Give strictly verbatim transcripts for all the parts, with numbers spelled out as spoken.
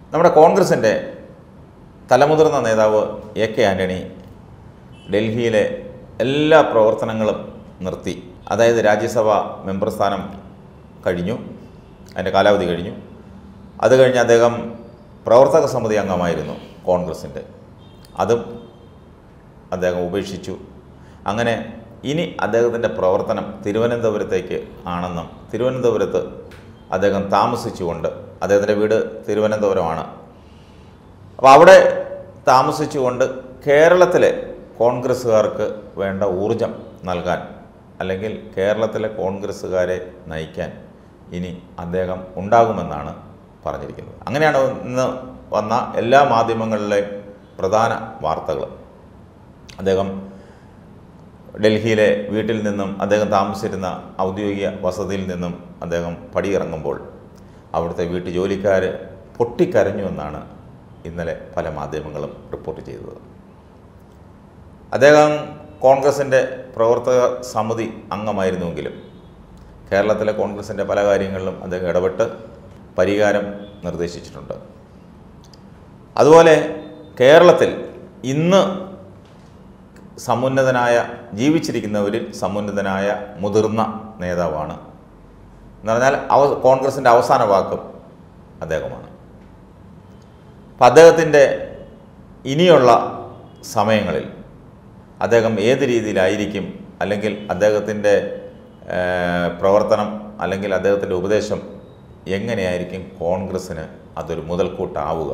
നമ്മുടെ കോൺഗ്രസിൻ്റെ തലമുതിർന്ന നേതാവ് എ കെ ആൻ്റണി ഡൽഹിയിലെ എല്ലാ പ്രവർത്തനങ്ങളും നിർത്തി. അതായത് രാജ്യസഭാ മെമ്പർ സ്ഥാനം കഴിഞ്ഞു, അതിൻ്റെ കാലാവധി കഴിഞ്ഞു. അത് കഴിഞ്ഞ് അദ്ദേഹം പ്രവർത്തക സമിതി അംഗമായിരുന്നു കോൺഗ്രസിൻ്റെ, അതും അദ്ദേഹം ഉപേക്ഷിച്ചു. അങ്ങനെ ഇനി അദ്ദേഹത്തിൻ്റെ പ്രവർത്തനം തിരുവനന്തപുരത്തേക്ക് ആണെന്നും തിരുവനന്തപുരത്ത് അദ്ദേഹം താമസിച്ചുകൊണ്ട്, അദ്ദേഹത്തിൻ്റെ വീട് തിരുവനന്തപുരമാണ്, അപ്പോൾ അവിടെ താമസിച്ചുകൊണ്ട് കേരളത്തിലെ കോൺഗ്രസ്സുകാർക്ക് വേണ്ട ഊർജം നൽകാൻ, അല്ലെങ്കിൽ കേരളത്തിലെ കോൺഗ്രസ്സുകാരെ നയിക്കാൻ ഇനി അദ്ദേഹം ഉണ്ടാകുമെന്നാണ് പറഞ്ഞിരിക്കുന്നത്. അങ്ങനെയാണ് ഇന്ന് വന്ന എല്ലാ മാധ്യമങ്ങളിലെയും പ്രധാന വാർത്തകൾ. അദ്ദേഹം ഡൽഹിയിലെ വീട്ടിൽ നിന്നും, അദ്ദേഹം താമസിച്ചിരുന്ന ഔദ്യോഗിക വസതിയിൽ നിന്നും അദ്ദേഹം പടിയിറങ്ങുമ്പോൾ അവിടുത്തെ വീട്ടു ജോലിക്കാർ പൊട്ടിക്കരഞ്ഞുവെന്നാണ് ഇന്നലെ പല മാധ്യമങ്ങളും റിപ്പോർട്ട് ചെയ്തത്. അദ്ദേഹം കോൺഗ്രസിൻ്റെ പ്രവർത്തക സമിതി അംഗമായിരുന്നുവെങ്കിലും കേരളത്തിലെ കോൺഗ്രസിൻ്റെ പല കാര്യങ്ങളിലും അദ്ദേഹം ഇടപെട്ട് പരിഹാരം നിർദ്ദേശിച്ചിട്ടുണ്ട്. അതുപോലെ കേരളത്തിൽ ഇന്ന് സമുന്നതനായ, ജീവിച്ചിരിക്കുന്നവരിൽ സമുന്നതനായ മുതിർന്ന നേതാവാണ് എന്ന് പറഞ്ഞാൽ അവ കോൺഗ്രസിൻ്റെ അവസാന വാക്കും അദ്ദേഹമാണ്. അപ്പം അദ്ദേഹത്തിൻ്റെ ഇനിയുള്ള സമയങ്ങളിൽ അദ്ദേഹം ഏത് രീതിയിലായിരിക്കും, അല്ലെങ്കിൽ അദ്ദേഹത്തിൻ്റെ പ്രവർത്തനം, അല്ലെങ്കിൽ അദ്ദേഹത്തിൻ്റെ ഉപദേശം എങ്ങനെയായിരിക്കും കോൺഗ്രസ്സിന് അതൊരു മുതൽക്കൂട്ടാവുക?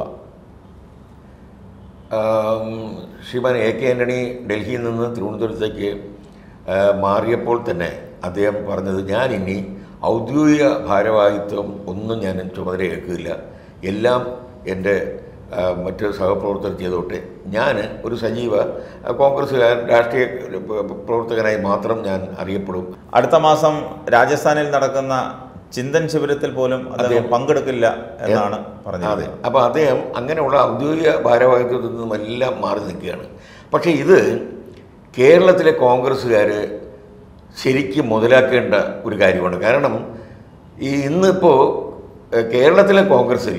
ശ്രീമാൻ എ കെ ആൻ്റണി ഡൽഹിയിൽ നിന്ന് തിരുവനന്തപുരത്തേക്ക് മാറിയപ്പോൾ തന്നെ അദ്ദേഹം പറഞ്ഞത്, ഞാൻ ഇനി ഔദ്യോഗിക ഭാരവാഹിത്വം ഒന്നും ഞാൻ ചുമതലയേൽക്കില്ല, എല്ലാം എൻ്റെ മറ്റ് സഹപ്രവർത്തകർ ചെയ്തോട്ടെ, ഞാൻ ഒരു സജീവ കോൺഗ്രസ്സുകാരൻ, രാഷ്ട്രീയ പ്രവർത്തകനായി മാത്രം ഞാൻ അറിയപ്പെടും. അടുത്ത മാസം രാജസ്ഥാനിൽ നടക്കുന്ന ചിന്തൻ ശിബിരത്തിൽ പോലും അദ്ദേഹം പങ്കെടുക്കില്ല എന്നാണ് പറഞ്ഞത്. അതെ, അപ്പോൾ അദ്ദേഹം അങ്ങനെയുള്ള ഔദ്യോഗിക ഭാരവാഹിത്വത്തിൽ നിന്നും എല്ലാം മാറി നിൽക്കുകയാണ്. പക്ഷേ ഇത് കേരളത്തിലെ കോൺഗ്രസ്സുകാർ ശരിക്കും മുതലാക്കേണ്ട ഒരു കാര്യമാണ്. കാരണം ഈ ഇന്നിപ്പോൾ കേരളത്തിലെ കോൺഗ്രസ്സിൽ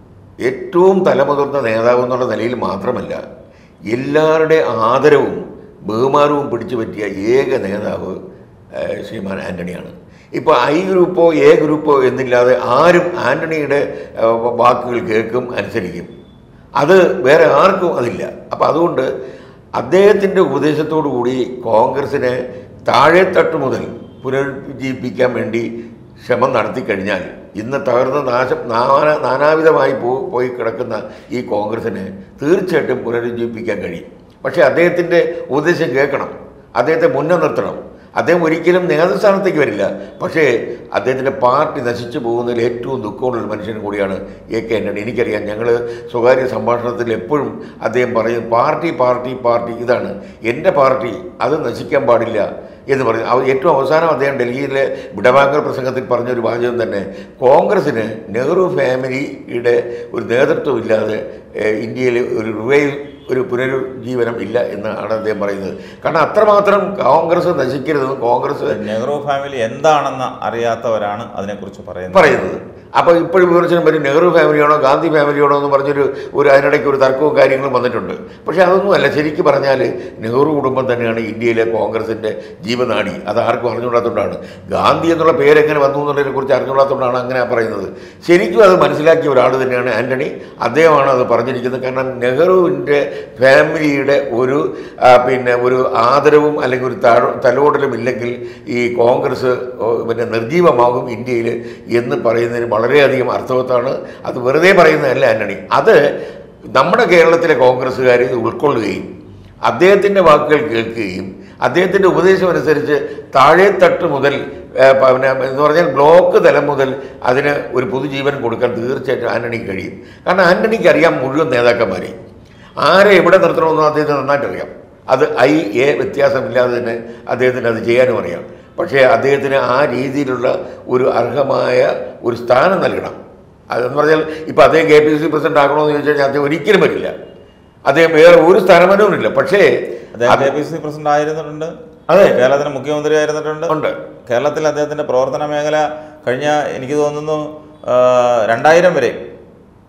ഏറ്റവും തലമുതിർന്ന നേതാവ് എന്നുള്ള നിലയിൽ മാത്രമല്ല, എല്ലാവരുടെ ആദരവും ബഹുമാനവും പിടിച്ചു പറ്റിയ ഏക നേതാവ് ശ്രീമാൻ ആൻ്റണിയാണ്. ഇപ്പോൾ ഐ ഗ്രൂപ്പോ എ ഗ്രൂപ്പോ എന്നില്ലാതെ ആരും ആൻ്റണിയുടെ വാക്കുകൾ കേൾക്കും, അനുസരിക്കും. അത് വേറെ ആർക്കും അതില്ല. അപ്പോൾ അതുകൊണ്ട് അദ്ദേഹത്തിൻ്റെ ഉപദേശത്തോടു കൂടി കോൺഗ്രസിനെ താഴെത്തട്ട് മുതൽ പുനരുജ്ജീവിപ്പിക്കാൻ വേണ്ടി ശ്രമം നടത്തിക്കഴിഞ്ഞാൽ ഇന്ന് തകർന്ന നാശം നാനാ നാനാവിധമായി പോ പോയി കിടക്കുന്ന ഈ കോൺഗ്രസിനെ തീർച്ചയായിട്ടും പുനരുജ്ജീവിപ്പിക്കാൻ കഴിയും. പക്ഷേ അദ്ദേഹത്തിൻ്റെ ഉപദേശം കേൾക്കണം, അദ്ദേഹത്തെ മുന്നേ നിർത്തണം. അദ്ദേഹം ഒരിക്കലും നേതൃസ്ഥാനത്തേക്ക് വരില്ല, പക്ഷേ അദ്ദേഹത്തിൻ്റെ പാർട്ടി നശിച്ചു പോകുന്നതിൽ ഏറ്റവും ദുഃഖമുള്ളൊരു മനുഷ്യനും കൂടിയാണ് എ കെ ആൻ്റണി. എനിക്കറിയാം, ഞങ്ങൾ സ്വകാര്യ സംഭാഷണത്തിൽ എപ്പോഴും അദ്ദേഹം പറയും, പാർട്ടി പാർട്ടി പാർട്ടി ഇതാണ് എൻ്റെ പാർട്ടി, അത് നശിക്കാൻ പാടില്ല എന്ന് പറയും. ഏറ്റവും അവസാനം അദ്ദേഹം ഡൽഹിയിലെ വിടവാങ്ങൽ പ്രസംഗത്തിൽ പറഞ്ഞൊരു വാചകം തന്നെ, കോൺഗ്രസ്സിന് നെഹ്റു ഫാമിലിയുടെ ഒരു നേതൃത്വം ഇല്ലാതെ ഇന്ത്യയിൽ ഒരു റിവൈവ്, ഒരു പുനരുജ്ജീവനം ഇല്ല എന്നാണ് അദ്ദേഹം പറയുന്നത്. കാരണം അത്രമാത്രം കോൺഗ്രസ് നശിക്കരുതെന്ന്, കോൺഗ്രസ് നെഹ്റു ഫാമിലി എന്താണെന്ന് അറിയാത്തവരാണ് അതിനെക്കുറിച്ച് പറയുന്നത് പറയുന്നത് അപ്പോൾ ഇപ്പോഴും വിമർശനം വരും, നെഹ്റു ഫാമിലിയാണോ ഗാന്ധി ഫാമിലിയാണോ എന്ന് പറഞ്ഞൊരു ഒരു അതിനിടയ്ക്ക് ഒരു തർക്കവും കാര്യങ്ങളും വന്നിട്ടുണ്ട്. പക്ഷേ അതൊന്നുമല്ല. ശരിക്കും പറഞ്ഞാൽ നെഹ്റു കുടുംബം തന്നെയാണ് ഇന്ത്യയിലെ കോൺഗ്രസിൻ്റെ ജീവനാടി. അത് ആർക്കും അറിഞ്ഞുകൂടാത്തതുകൊണ്ടാണ്. ഗാന്ധി എന്നുള്ള പേരെങ്ങനെ വന്നു എന്നുള്ളതിനെ കുറിച്ച് അറിഞ്ഞുകൂടാത്തതുകൊണ്ടാണ് അങ്ങനെ പറയുന്നത്. ശരിക്കും അത് മനസ്സിലാക്കിയ ഒരാൾ തന്നെയാണ് ആൻ്റണി. അദ്ദേഹമാണ് അത് പറഞ്ഞിരിക്കുന്നത്. കാരണം നെഹ്റുവിൻ്റെ ഫാമിലിയുടെ ഒരു പിന്നെ ഒരു ആദരവും അല്ലെങ്കിൽ ഒരു തലോടലും ഇല്ലെങ്കിൽ ഈ കോൺഗ്രസ് പിന്നെ നിർജീവമാകും ഇന്ത്യയിൽ എന്ന് പറയുന്നതിന് വളരെയധികം അർത്ഥവത്താണ്. അത് വെറുതെ പറയുന്നതല്ല ആൻ്റണി. അത് നമ്മുടെ കേരളത്തിലെ കോൺഗ്രസ്സുകാർ ഉൾക്കൊള്ളുകയും അദ്ദേഹത്തിൻ്റെ വാക്കുകൾ കേൾക്കുകയും അദ്ദേഹത്തിൻ്റെ ഉപദേശം അനുസരിച്ച് താഴെത്തട്ട് മുതൽ പിന്നെ എന്ന് പറഞ്ഞാൽ ബ്ലോക്ക് തലം മുതൽ അതിന് ഒരു പുതുജീവൻ കൊടുക്കാൻ തീർച്ചയായിട്ടും ആൻ്റണിക്ക് കഴിയും. കാരണം ആൻ്റണിക്ക് അറിയാം മുഴുവൻ നേതാക്കന്മാരെയും, ആരെ എവിടെ നിർത്തണമെന്നും അദ്ദേഹത്തിന് നന്നായിട്ട് അറിയാം. അത് ഐ എ വ്യത്യാസമില്ലാതെ തന്നെ അദ്ദേഹത്തിന് അത് ചെയ്യാനും അറിയാം. പക്ഷേ അദ്ദേഹത്തിന് ആ രീതിയിലുള്ള ഒരു അർഹമായ ഒരു സ്ഥാനം നൽകണം. അതെന്ന് പറഞ്ഞാൽ ഇപ്പോൾ അദ്ദേഹം K P C C president ആക്കണമെന്ന് ചോദിച്ചു കഴിഞ്ഞാൽ അദ്ദേഹം ഒരിക്കലും വരില്ല. അദ്ദേഹം വേറെ ഒരു സ്ഥാനമാനവുമില്ല. പക്ഷേ അദ്ദേഹം K P C C president ആയിരുന്നിട്ടുണ്ട്, അതെ, കേരളത്തിന് മുഖ്യമന്ത്രി ആയിരുന്നിട്ടുണ്ട് ഉണ്ട്. കേരളത്തിൽ അദ്ദേഹത്തിൻ്റെ പ്രവർത്തന മേഖല കഴിഞ്ഞ എനിക്ക് തോന്നുന്നു രണ്ടായിരം വരെ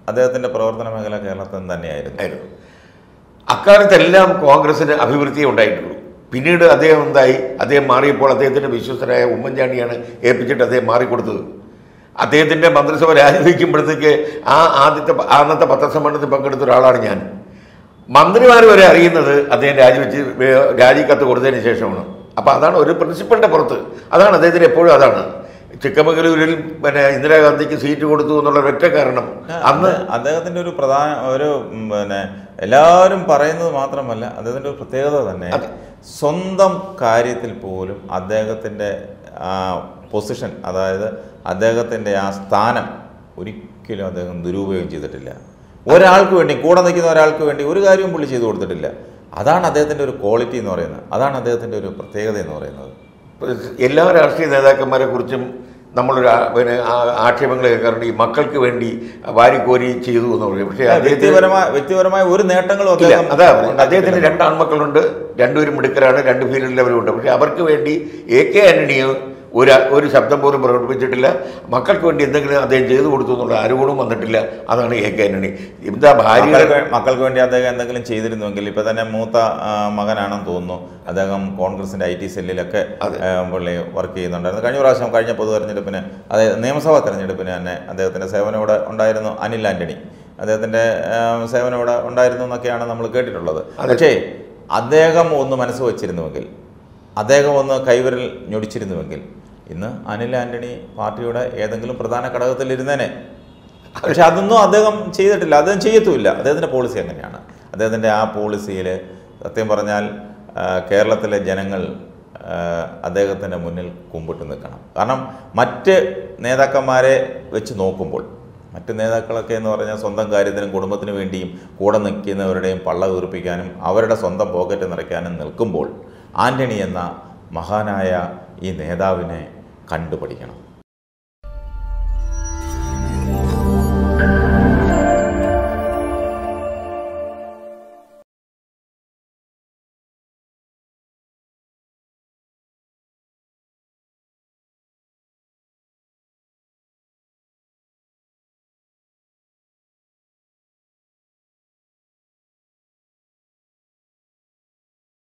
അദ്ദേഹത്തിൻ്റെ പ്രവർത്തന മേഖല കേരളത്തിൽ തന്നെയായിരുന്നു ആയിരുന്നു. അക്കാലത്തെല്ലാം കോൺഗ്രസിന് അഭിവൃദ്ധി ഉണ്ടായിട്ടുള്ളൂ. പിന്നീട് അദ്ദേഹം എന്തായി, അദ്ദേഹം മാറിയപ്പോൾ അദ്ദേഹത്തിൻ്റെ വിശ്വസ്തരായ ഉമ്മൻചാണ്ടിയാണ് ഏൽപ്പിച്ചിട്ട് അദ്ദേഹം മാറിക്കൊടുത്തത്. അദ്ദേഹത്തിൻ്റെ മന്ത്രിസഭ രാജിവെക്കുമ്പോഴത്തേക്ക് ആ ആദ്യത്തെ അന്നത്തെ പത്രസമ്മേളനത്തിൽ പങ്കെടുത്ത ഒരാളാണ് ഞാൻ. മന്ത്രിമാർ വരെ അറിയുന്നത് അദ്ദേഹം രാജിവെച്ച് രാജിക്കത്ത് കൊടുത്തതിന് ശേഷമാണ്. അപ്പോൾ അതാണ് ഒരു പ്രിൻസിപ്പളിൻ്റെ പുറത്ത്, അതാണ് അദ്ദേഹത്തിന് എപ്പോഴും അതാണ്. ചിക്കമംഗലൂരിൽ പിന്നെ ഇന്ദിരാഗാന്ധിക്ക് സീറ്റ് കൊടുത്തു എന്നുള്ള ഒറ്റ കാരണം അന്ന് അദ്ദേഹത്തിൻ്റെ ഒരു പ്രധാന ഒരു പിന്നെ എല്ലാവരും പറയുന്നത് മാത്രമല്ല, അദ്ദേഹത്തിൻ്റെ ഒരു പ്രത്യേകത തന്നെ സ്വന്തം കാര്യത്തിൽ പോലും അദ്ദേഹത്തിൻ്റെ ആ പൊസിഷൻ, അതായത് അദ്ദേഹത്തിൻ്റെ ആ സ്ഥാനം ഒരിക്കലും അദ്ദേഹം ദുരുപയോഗം ചെയ്തിട്ടില്ല. ഒരാൾക്ക് വേണ്ടി, കൂടെ നിൽക്കുന്ന ഒരാൾക്ക് വേണ്ടി ഒരു കാര്യവും പുള്ളി ചെയ്തു കൊടുത്തിട്ടില്ല. അതാണ് അദ്ദേഹത്തിൻ്റെ ഒരു ക്വാളിറ്റി എന്ന് പറയുന്നത്, അതാണ് അദ്ദേഹത്തിൻ്റെ ഒരു പ്രത്യേകത എന്ന് പറയുന്നത്. എല്ലാ രാഷ്ട്രീയ നേതാക്കന്മാരെ കുറിച്ചും നമ്മളൊരു പിന്നെ ആക്ഷേപങ്ങൾ കേൾക്കാറുണ്ട്, ഈ മക്കൾക്ക് വേണ്ടി വാരിക്കോരി ചെയ്തു എന്ന് പറയും. പക്ഷേ വ്യക്തിപരമായ വ്യക്തിപരമായ ഒരു നേട്ടങ്ങളും അതാ, അദ്ദേഹത്തിന് രണ്ട് ആൺമക്കളുണ്ട്, രണ്ടുപേരും മിടുക്കരാണ്, രണ്ട് ഫീൽഡിൽ അവരുണ്ട്. പക്ഷേ അവർക്ക് വേണ്ടി എ കെ ആന്റണിയോ ഒരു ഒരു ശബ്ദം പോലും പ്രകടിപ്പിച്ചിട്ടില്ല. മക്കൾക്ക് വേണ്ടി എന്തെങ്കിലും അദ്ദേഹം ചെയ്തു കൊടുത്തു എന്നുള്ള ആരോപണവും വന്നിട്ടില്ല. അതാണ് എ കെ ആന്റണി. എന്താ ഭാര്യ മക്കൾക്ക് വേണ്ടി അദ്ദേഹം എന്തെങ്കിലും ചെയ്തിരുന്നുവെങ്കിൽ, ഇപ്പം തന്നെ മൂത്ത മകനാണെന്ന് തോന്നുന്നു, അദ്ദേഹം കോൺഗ്രസിൻ്റെ ഐ ടി സെല്ലിലൊക്കെ പുള്ളി വർക്ക് ചെയ്യുന്നുണ്ടായിരുന്നു. കഴിഞ്ഞ പ്രാവശ്യം കഴിഞ്ഞ പൊതു തെരഞ്ഞെടുപ്പിന്, അതായത് നിയമസഭാ തെരഞ്ഞെടുപ്പിന് തന്നെ അദ്ദേഹത്തിൻ്റെ സേവനം ഇവിടെ ഉണ്ടായിരുന്നു. അനിൽ ആൻ്റണി അദ്ദേഹത്തിൻ്റെ സേവനം ഇവിടെ ഉണ്ടായിരുന്നു എന്നൊക്കെയാണ് നമ്മൾ കേട്ടിട്ടുള്ളത്. പക്ഷേ അദ്ദേഹം ഒന്ന് മനസ്സ് വച്ചിരുന്നുവെങ്കിൽ, അദ്ദേഹം ഒന്ന് കൈവിരൽ ഞൊടിച്ചിരുന്നുവെങ്കിൽ ഇന്ന് അനിൽ ആൻ്റണി പാർട്ടിയുടെ ഏതെങ്കിലും പ്രധാന ഘടകത്തിൽ ഇരുന്നേനെ. പക്ഷെ അതൊന്നും അദ്ദേഹം ചെയ്തിട്ടില്ല, അദ്ദേഹം ചെയ്യത്തുമില്ല. അദ്ദേഹത്തിൻ്റെ പോളിസി അങ്ങനെയാണ്. അദ്ദേഹത്തിൻ്റെ ആ പോളിസിയിൽ സത്യം പറഞ്ഞാൽ കേരളത്തിലെ ജനങ്ങൾ അദ്ദേഹത്തിൻ്റെ മുന്നിൽ കുമ്പിട്ട് നിൽക്കണം. കാരണം മറ്റ് നേതാക്കന്മാരെ വെച്ച് നോക്കുമ്പോൾ, മറ്റ് നേതാക്കളൊക്കെ എന്ന് പറഞ്ഞാൽ സ്വന്തം കാര്യത്തിനും കുടുംബത്തിന് വേണ്ടിയും കൂടെ നിൽക്കുന്നവരുടെയും പള്ള വീർപ്പിക്കാനും അവരുടെ സ്വന്തം പോക്കറ്റ് നിറയ്ക്കാനും നിൽക്കുമ്പോൾ ആൻ്റണി എന്ന മഹാനായ ഈ നേതാവിനെ കണ്ടുപഠിക്കണം.